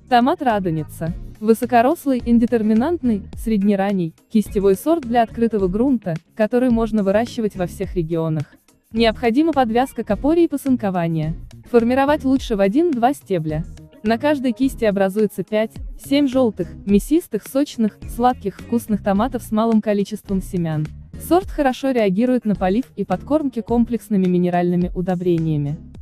Томат Радоница. Высокорослый, индетерминантный, среднеранний, кистевой сорт для открытого грунта, который можно выращивать во всех регионах. Необходима подвязка к опоре и посынкование. Формировать лучше в 1-2 стебля. На каждой кисти образуется 5-7 желтых, мясистых, сочных, сладких, вкусных томатов с малым количеством семян. Сорт хорошо реагирует на полив и подкормки комплексными минеральными удобрениями.